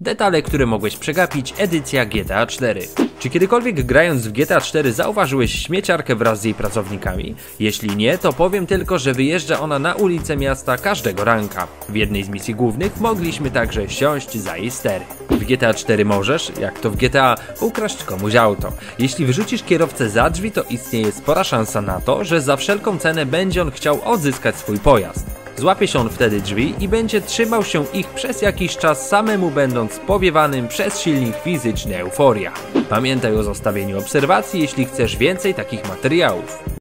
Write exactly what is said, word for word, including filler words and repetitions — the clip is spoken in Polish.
Detale, które mogłeś przegapić, edycja G T A cztery. Czy kiedykolwiek grając w G T A cztery zauważyłeś śmieciarkę wraz z jej pracownikami? Jeśli nie, to powiem tylko, że wyjeżdża ona na ulice miasta każdego ranka. W jednej z misji głównych mogliśmy także siąść za jej stery. W G T A cztery możesz, jak to w G T A, ukraść komuś auto. Jeśli wyrzucisz kierowcę za drzwi, to istnieje spora szansa na to, że za wszelką cenę będzie on chciał odzyskać swój pojazd. Złapie się on wtedy drzwi i będzie trzymał się ich przez jakiś czas, samemu będąc powiewanym przez silnik fizyczny Euforia. Pamiętaj o zostawieniu obserwacji, jeśli chcesz więcej takich materiałów.